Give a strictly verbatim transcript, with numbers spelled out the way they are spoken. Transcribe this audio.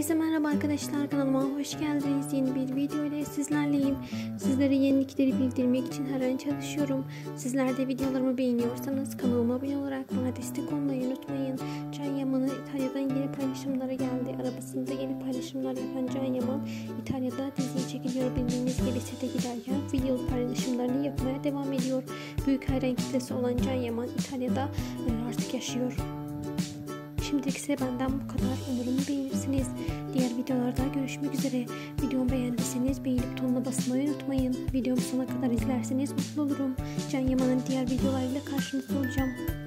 Herkese merhaba arkadaşlar, kanalıma hoş geldiniz. Yeni bir video ile sizlerleyim. Sizlere yenilikleri bildirmek için her an çalışıyorum. Sizler de videolarımı beğeniyorsanız kanalıma abone olarak bana destek olmayı unutmayın. Can Yaman'ın İtalya'dan yeni paylaşımları geldi. Arabasında yeni paylaşımlar yapan Can Yaman İtalya'da diziye çekiliyor. Bildiğiniz gibi sete giderken video paylaşımlarını yapmaya devam ediyor. Büyük hayran kitlesi olan Can Yaman İtalya'da artık yaşıyor. Şimdilik ise benden bu kadar. Umarım beğenirsiniz. Diğer videolarda görüşmek üzere. Videomu beğendiyseniz beğenip butonuna basmayı unutmayın. Videomu sona kadar izlerseniz mutlu olurum. Can Yaman'ın diğer videolarıyla karşınızda olacağım.